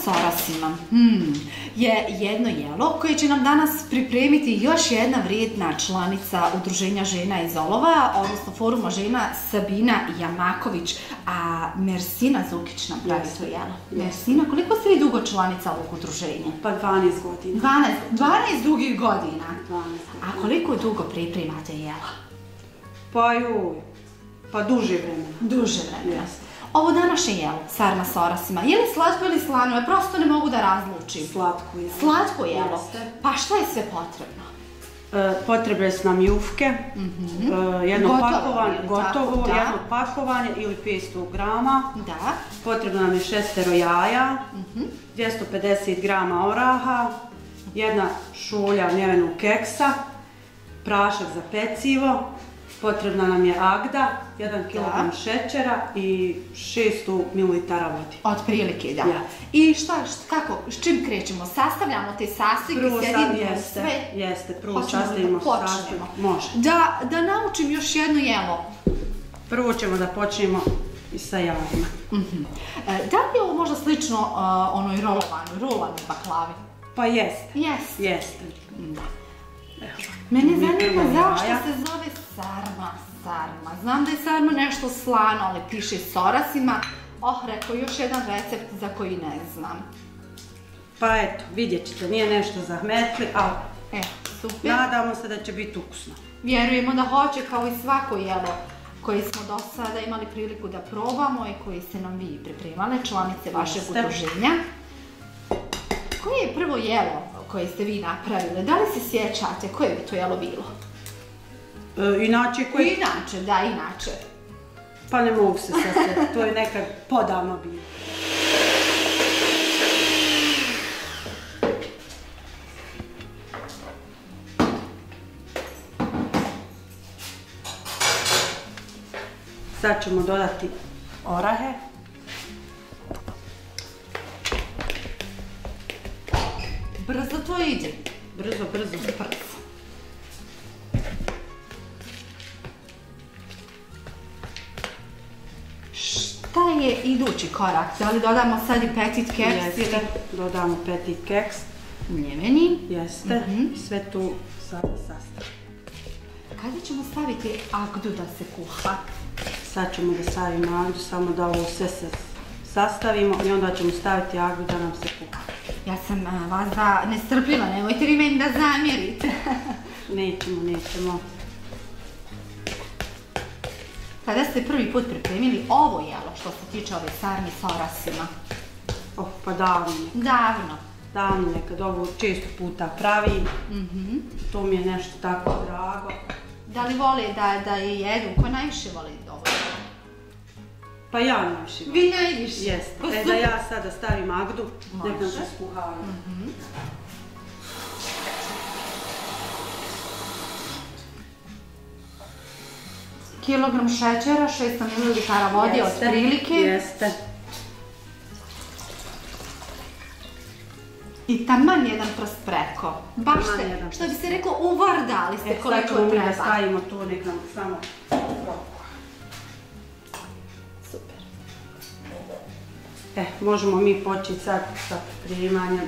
orasima je jedno jelo koje će nam danas pripremiti još jedna vrijedna članica Udruženja žena iz Olova, odnosno Foruma žena Sabina Jamaković, a Mersina Zukić nam pravi to jelo. Mersina, koliko ste vi dugo članica ovog udruženja? Pa 12 godina. 12 dugih godina? 12 godina. A koliko dugo pripremate jela? Pa duže vremena. Duže vremena. Ovo današnje jelo, sarma s orasima, je li slatko ili slano? Ja prosto ne mogu da razlučim. Slatko jelo. Slatko jelo? Pa šta je sve potrebno? Potrebne su nam jufke, jedno pakovanje ili 500 grama. Da. Potrebno nam je 6 jaja, 250 grama oraha, jedna šolja mljevenog keksa, prašak za pecivo, potrebna nam je agda, 1 kg šećera i 600 ml vode. Otprilike, da. I s čim krećemo? Sastavljamo te sastojke, sjedinimo sve? Jeste, prvo sastavimo sastojke. Može. Da naučim još jedno jelo. Prvo ćemo da počnemo i sa jajima. Da li je ovo možda slično onoj rulanoj baklavi? Pa jeste. Jeste. Mene zanima zašto se zove sarma. Znam da je sarma nešto slano, ali piše s orasima. Rekao, još jedan recept za koji ne znam. Pa eto, vidjet ćete, nije nešto zahmetli, ali super. Nadamo se da će biti ukusno. Vjerujemo da hoće, kao i svako jelo koje smo do sada imali priliku da probamo i koji ste nam vi pripremale, članice vašeg udruženja. Koje je prvo jelo koje ste vi napravili? Da li se sjećate koje bi to jelo bilo? Inače? Inače. Pa ne mogu se sjetiti, to je nekad podavno bilo. Sad ćemo dodati orahe. Brzo to ide. Brzo. Šta je idući korak? Da li dodamo sad i petit keks? Jeste, dodamo petit keks. Mljeveni. Jeste, sve tu sada sastavimo. Kada ćemo staviti agdu da se kuha? Sad ćemo da stavimo agdu, samo da ovo sve se sastavimo i onda ćemo staviti agdu da nam se kuha. Ja sam vas da nestrpljiva, nemojte vi meni da zamjerite. Nećemo. Kada ste prvi put pripremili ovo jelo, što se tiče ove sarme s orasima? Pa davno. Davno nekad ovo često puta pravim. To mi je nešto tako drago. Da li vole da je jedu? Ko najviše voli ovo jelo? Pa ja najviše volim. Vi najviše? Jeste. Da ja sada stavim agdu, nek nam se skuhava. Kilogram šećera, 600 ml vode otprilike. Jeste. I taman jedan prst preko. Baš ste, što bi se reklo, uvardali ste koliko treba. Sad ćemo mi da stavimo to, nek nam samo... Super. Možemo mi početi sad sa pripremanjem.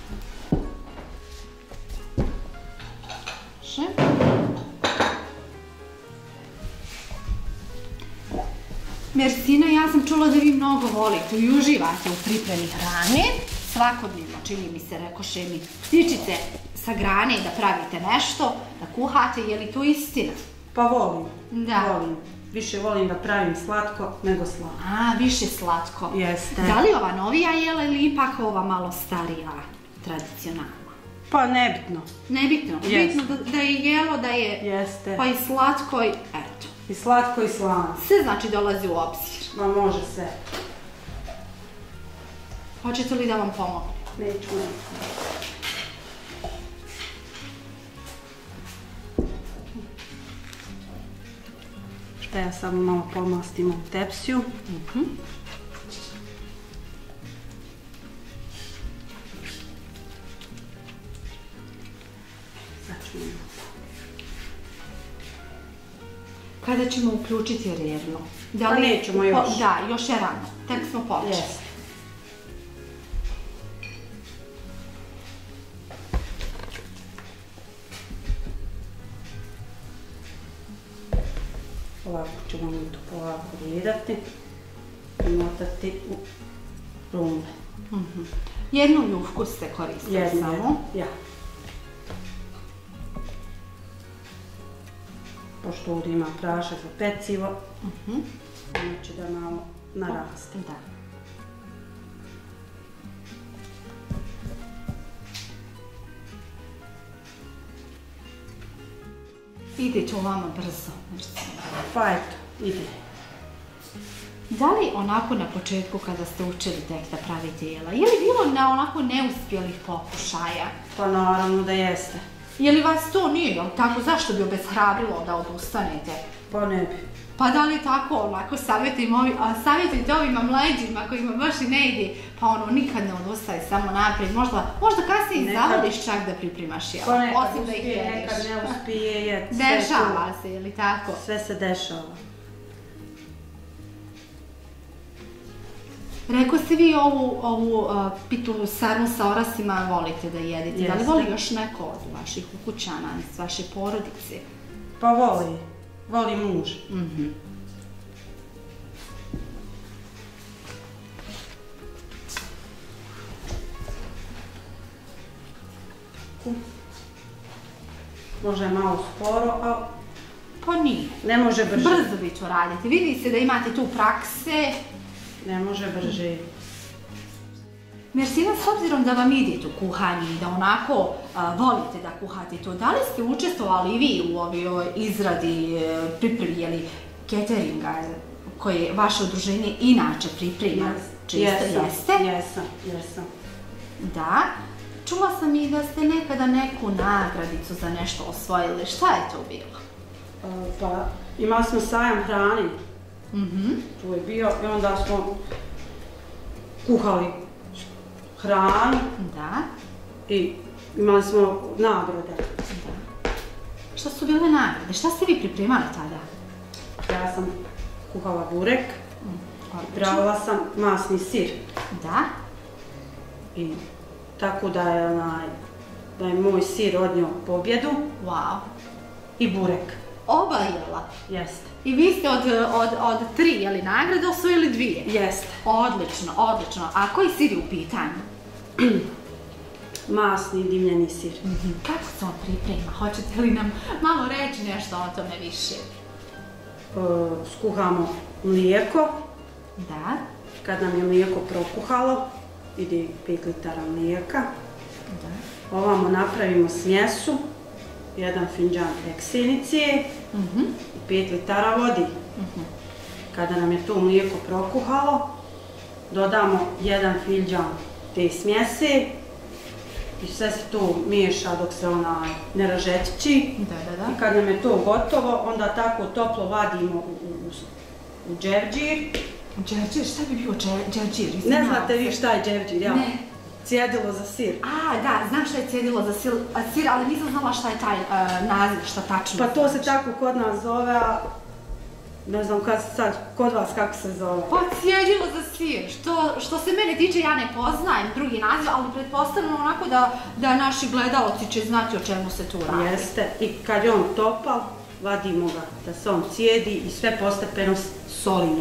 Mersina, ja sam čula da vi mnogo volite i uživate u pripremi hrane. Svakodnevno, čini mi se, rekoše mi, stičite sa grane da pravite nešto, da kuhate, je li to istina? Pa volim. Više volim da pravim slatko nego slano. Više slatko. Jeste. Da li ova novija jela ili ipak ova malo starija, tradicionalna? Pa nebitno. Nebitno? Bitno da je jelo, da je pa i slatko i eto. I slatko i slano. Sve znači dolazi u obzir. Ma može sve. Hoćete li da vam pomogne? Neću. Da ja samo malo pomastim u tepsiju. Kada ćemo uključiti revno? Pa nećemo još. Da, još je rano. Tek smo počeli. Ovako ćemo mi to polako redati i motati u rumbe. Jednu ljufku ste koristili samo? Ja. Pošto ovdje ima prašak za pecivo, ono će da malo naraste. Da. Ide to vama brzo. Pa eto, ide. Da li onako na početku kada ste učili tek da pravite jela, je li bilo na onako neuspjelih pokušaja? Pa naravno da jeste. Je li vas to nije, jel tako? Zašto bi obeshrabrilo da odustanete? Pa ne bi. Pa da li tako onako savjetujte ovima mlađima kojima baš i ne ide, pa ono nikad ne odustaje, samo naprijed, možda kasnije zavoliš čak da pripremaš jela, pa nekad osim da ih uspije, jedeš. nekad ne uspije, Dešava se, je li tako? Sve se dešava. Rekao ste vi ovu pitu sarmu sa orasima volite da jedete, da li voli još neko od vaših ukućana, iz vaše porodice? Pa voli muž. Može malo sporo, a pa nije. Ne može brže. Brzo vi to radite, vidi se da imate tu prakse. Ne može brže. Mersina, s obzirom da vam ide to kuhanje i da onako volite da kuhate to, da li ste učestvovali i vi u ovoj izradi, pripremi cateringa koje vaše udruženje inače priprema? Jesam. Da. Čula sam i da ste nekada neku nagradicu za nešto osvojili. Šta je to bilo? Pa imali smo sajam hrane. Tu je bio i onda smo kuhali hranu. Da. I imali smo nagrade. Da. Šta su bile nagrade? Šta ste vi pripremali tada? Ja sam kuhala burek. Pravila sam masni sir. Da. I tako da je moj sir odnio pobjedu. Wow. I burek. Oba jela? Jeste. I vi ste od 3 nagrade osvojili 2? Jeste. Odlično. A koji sir je u pitanju? Masni dimljeni sir. Kako se on priprema? Hoćete li nam malo reći nešto o tome više? Skuhamo mlijeko. Da. Kad nam je mlijeko prokuhalo, ide 5 litara mlijeka. Da. Ovamo napravimo smjesu, 1 finđan eksenicije i 5 litara vodi. Kada nam je to mlijeko prokuhalo, dodamo 1 finđan te smjese i sve se to miješa dok se ona ne ražetići. I kad nam je to gotovo, onda tako toplo vadimo u dževđir. Dževđir? Šta bi bio dževđir? Ne znate vi šta je dževđir, jel? Ne. Cjedilo za sir. Da, znam šta je cjedilo za sir, ali nisam znala šta je taj naziv, šta tačno. Pa to se tako kod nas zove, a ne znam sad kod vas kako se zove. Pa cjedilo za sir, što se mene tiče ja ne poznajem drugi naziv, ali pretpostavljam onako da naši gledalci će znati o čemu se tu radi. Jeste, i kad je on topal, vadimo ga da se on cijedi i sve postepeno solimo.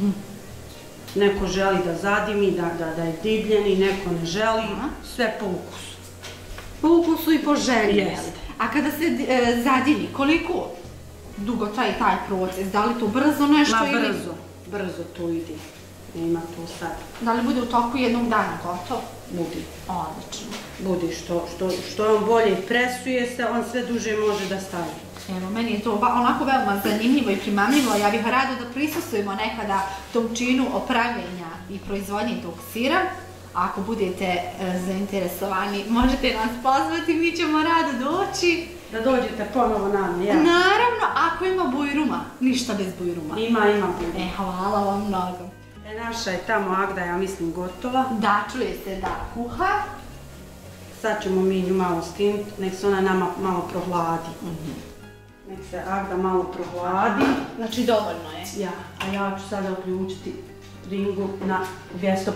Neko želi da zadimi, da je divljeni, neko ne želi, sve po ukusu. Po ukusu i po želji, jel? A kada se zadimi, koliko dugo traje taj proces? Da li to brzo nešto ili? Brzo to ide. Nema to sad. Da li bude u toku jednog dana gotovo? Budi. Odlično. Budi, što on bolje presuje se, on sve duže može da stavi. Evo, meni je to onako veoma zanimljivo i primamljivo. Ja bih rado da prisustvujemo nekada tom činu opravljenja i proizvodnje tog sira. Ako budete zainteresovani, možete nas pozvati, mi ćemo rado doći. Da dođete ponovo nama, ja. Naravno, ako ima bujruma, ništa bez bujruma. Ima bujruma. Hvala vam mnogo. Naša je tamo Agda, ja mislim, gotova. Da, čuje se da kuha. Sad ćemo mi nju malo skinuti, nek se ona nama malo prohladi. Nek se Agda malo prohladi. Znači dovoljno je. Ja, a ja ću sada uključiti ringu na 250.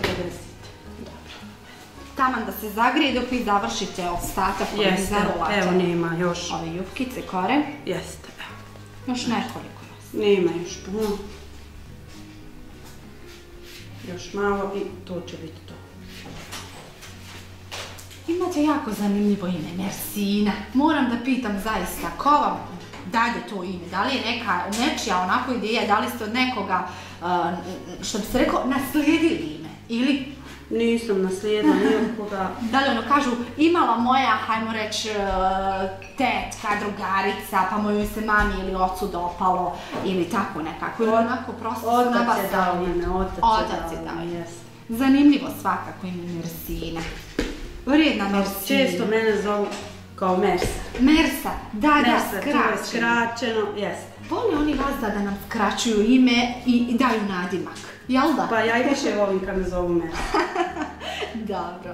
Taman da se zagrije dok vi završite ostatak koji vi zarolate. Evo nema još. Ove jufkice kore. Jeste. Još nekoliko. Nema još puno. Još malo i to će biti to. Imate jako zanimljivo ime, Mersina. Moram da pitam zaista, ko vam dalje to ime? Da li je nečija onako ideja, da li ste od nekoga, što bi se rekao, naslijedili ime? Ili... Nisam naslijedila nijekoga. Da li ono kažu, imala moja, hajmo reći, tetka, drugarica, pa mojoj se mami ili ocu dopalo, ili tako nekako, ili onako prosto su nabasali. Otac je dao ime, otac je dao ime. Zanimljivo svakako ime Mersina. Vrijedna Mersina. Često mene zovu kao Mersa. Mersa, da, skraćeno. To je skraćeno, jeste. Vole oni vas da nam skraćuju ime i daju nadimak, jel da? Pa ja i više volim kad me zovu Mersa. Dobro.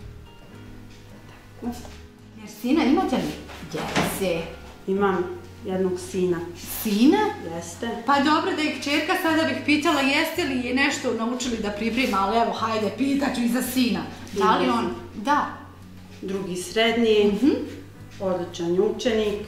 Mersina, imate li djece? Imam jednog sina. Sina? Jeste. Pa dobro da je kćerka, sada bih pitala jeste li je nešto naučili da priprema, ali evo, hajde, pitaću i za sina. Da li on? Da. Drugi srednji, odličan učenik.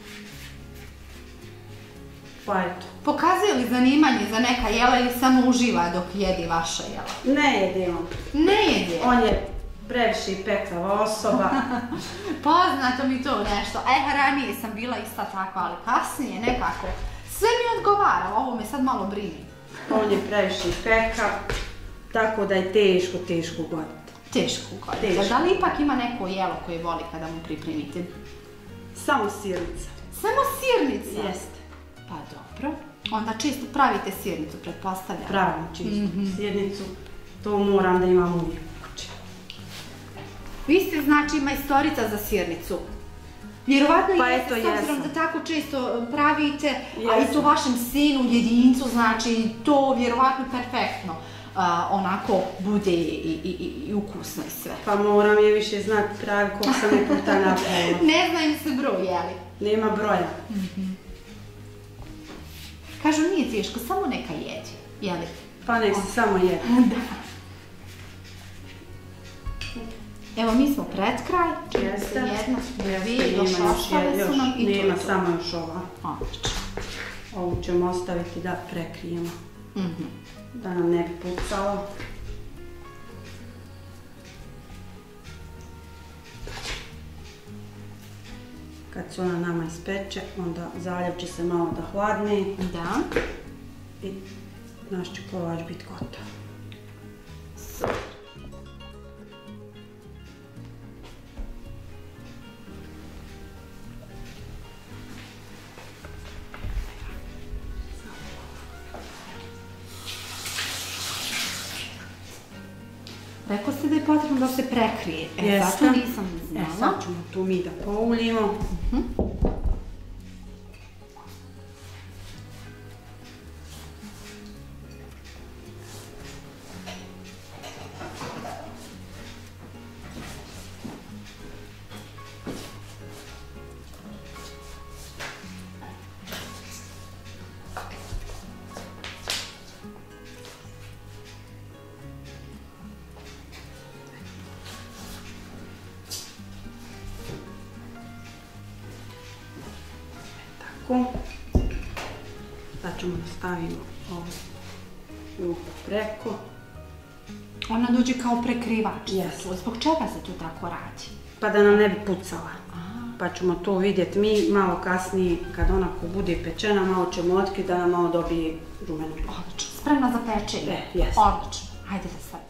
Pa eto. Pokazuje li zanimanje za neka jela ili samo uživa dok jedi vaša jela? Ne jede on. Ne jede? On je previše i peklava osoba. Poznato mi to nešto. Ranije sam bila ista takva, ali kasnije nekako. Sve mi odgovara, ovo me sad malo brini. On je previše i pekav, tako da je teško ugoditi. Teško ugoditi. Da li ipak ima neko jelo koje voli kada mu pripremite? Samo sirnica. Samo sirnica? Jeste. Pa dobro. Onda čisto pravite sirnicu, pretpostavljam. Pravim čisto sirnicu. To moram da imam uvijek u kući. Vi ste znači majstorica za sirnicu. Vjerovatno jeste, s obzirom da tako često pravite, a i to vašem sinu, jedincu, znači to vjerovatno perfektno onako bude i ukusno i sve. Pa moram je više znati pravi koliko sam je puta napravila. Ne zna im se broj, jeli? Nema broja. Kažu nije teško, samo neka jedi, jeli? Pa nek se samo jedi. Da. Evo mi smo pred kraj, jeste. Jedna, dvije, još ostale su nam i to je to. Nema samo još ova. Odlično. Ovu ćemo ostaviti da prekrijemo. Da nam ne bi pucalo. Kad se ona nama ispeče, onda zaljev će se malo da hladne. Da. I naš će kolač biti gotov. Super. Rekao ste da je potrebno da se prekrije. Zato nisam znala. Sad ćemo tu mi da pouljimo. Sad ćemo da stavimo ovu juhu preko. Ona dođe kao prekrivač. Jesu. Zbog čega se to tako radi? Pa da nam ne bi pucala. Pa ćemo to vidjeti mi malo kasnije, kad onako bude pečena, malo ćemo otkriti da nam malo dobije rumenu. Odlično. Spremna za pečenje? Jesu. Odlično. Hajde da sad.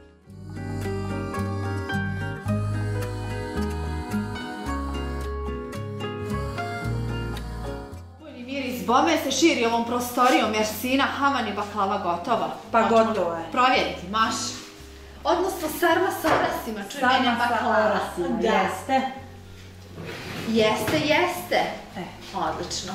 Bome se širi ovom prostorijom Mersina, havan i baklava gotova. Pa gotova je. Provjeriti, maš. Odnosno sarma sa orasima, čuj mene baklava. Sarma sa orasima, jeste. Jeste. Odlično.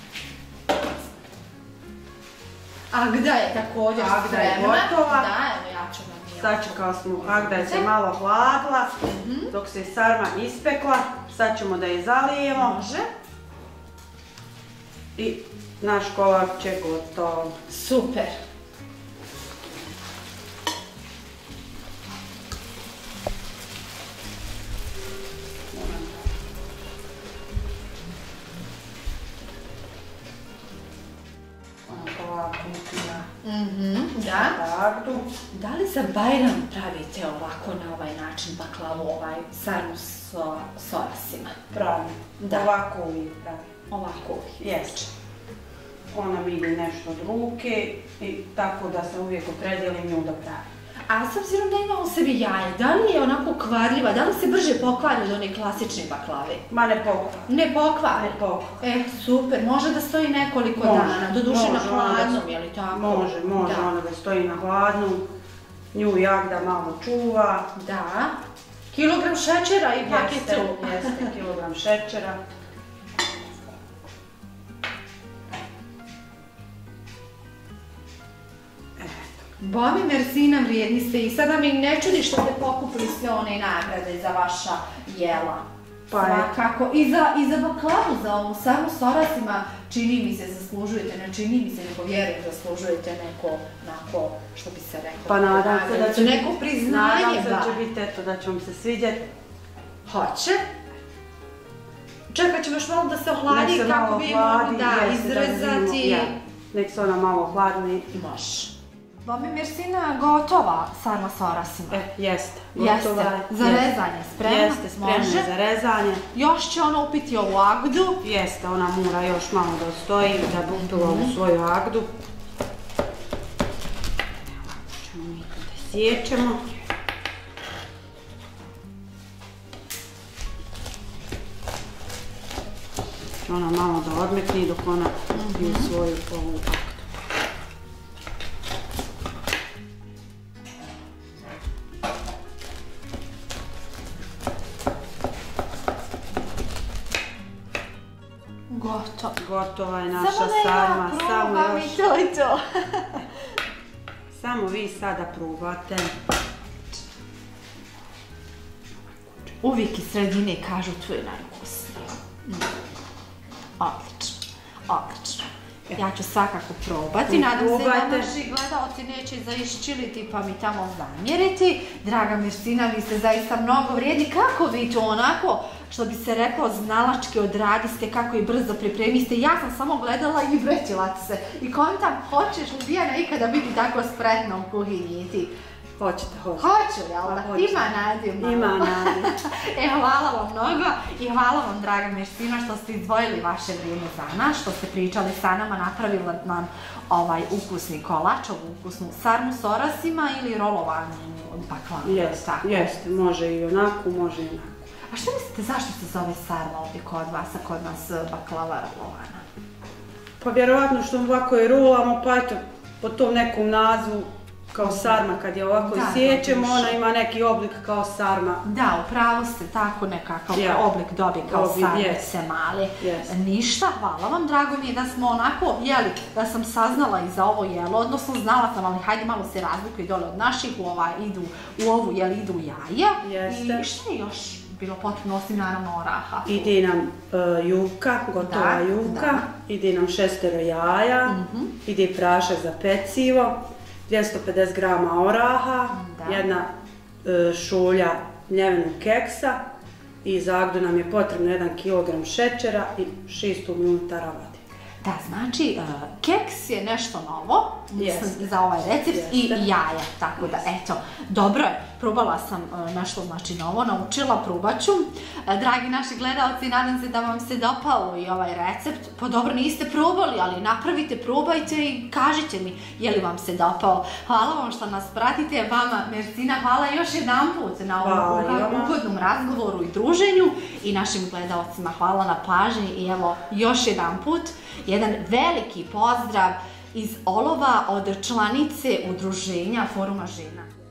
Agda je također spremna. Agda je gotova. Da, evo ja ću vam Sad čekala smo, Agda je se malo hladila, dok se sarma ispekla. Sad ćemo da je zalijemo. Može. I naš kolač će gotov. Super. Da. Agdu. Da li za Bajram pravite ovako na ovaj način baklavu, sarmu s orasima? Pravim. Da. Ovako uvijek pravim. Ovako. Jest. Ona mi ide nešto od ruke i tako da se uvijek opredijelim nju da pravim. A s obzirom da ima u sebi jaje, da li je onako kvarljiva, da li se brže pokvari od one klasične baklave? Ma ne pokvari. Ne pokvari? Ne pokvari. Super, može da stoji nekoliko dana, doduše na hladnom, je li tako? Može, ona da stoji na hladnom, nju Jagda malo čuva. Da. Kilogram šećera i paket. Jeste, kilogram šećera. Bome Mersina, vrijedni ste i sada mi ne čudi što ste pokupili sve one nagrade za vaša jela. Svakako. I za baklavu, za ovu sarmu s orasima, čini mi se zaslužujete, ne čini mi se, nego vjerujem zaslužujete neko, što bi se rekao, pa nadam se da će neko priznanje. Nadam se da će biti, eto, da će vam se svidjeti. Hoće. Čekat ćemo još malo da se ohladi kako bi mogli izrezati. Nek se ona malo ohladni. Može. Bome Mersina, gotova sarma s orasima? Jeste, gotova. Jeste, za rezanje spremna? Jeste, spremna za rezanje. Još će ona upiti ovu agdu? Jeste, ona mora još malo da stoji, da bi upila ovu svoju agdu. Ćemo mi to da siječemo. Ona malo da odmekne dok ona pije svoju ovu agdu. Gotova je naša sarma, samo još. Samo vi sada probate. Uvijek iz sredine kažu tu je najukusnije. Odlično, odlično. Ja ću svakako probati, nadam se da naši gledalci neće zaiščiliti pa mi tamo zamjeriti. Draga Mersina, vi ste zaista mnogo vrijedni. Kako vi to onako, što bi se reklo, znalački odradiste, kako i brzo pripremiste? Ja sam samo gledala i vrećila se. I kontam, hoćeš li Dijana ikada biti tako spretna u kuhinji ti? Hoćete. Hoću, jel da? Ima nadu. Ima nadu. Hvala vam mnogo i hvala vam, draga Mersina, što ste izdvojili vaše vrijeme za nas, što ste pričali sa nama, napravili nam ovaj ukusni kolač, ovu ukusnu sarmu s orasima ili rolovanu baklavu. Jeste, može i onako, može i onako. A što mislite, zašto se zove sarma ovdje kod vas, a kod nas baklava rolovana? Pa vjerovatno što ovako je rolamo, pa eto, po tom nekom nazvu, kao sarma, kad je ovako isječemo, ona ima neki oblik kao sarma. Da, upravo ste tako nekakav oblik dobije kao sarmice male. Ništa, hvala vam, drago mi je da smo onako, jeli, da sam saznala i za ovo jelo, odnosno znala sam, ali hajde malo se razlikuju dole od naših, idu u ovu, jeli, idu jaja. I što je još bilo potrebno, osim naravno oraha? Ide nam juka, gotova juka, ide nam 6 jaja, ide prašak za pecivo, 250 grama oraha, jedna šolja mljevenog keksa i za agdu nam je potrebno 1 kilogram šećera i 600 ml vode. Da, znači, keks je nešto novo za ovaj recept i jaja, tako da, eto, dobro je, probala sam nešto, znači, novo, naučila, probat ću. Dragi naši gledalci, nadam se da vam se dopao i ovaj recept, pa dobro, niste probali, ali napravite, probajte i kažite mi je li vam se dopao. Hvala vam što nas pratite, vama, Mersina, hvala još jedan put na ovom ugodnom razgovoru i druženju i našim gledalcima hvala na pažnji i evo, još jedan put, jedan veliki pozdrav iz Olova od članice udruženja Foruma žena.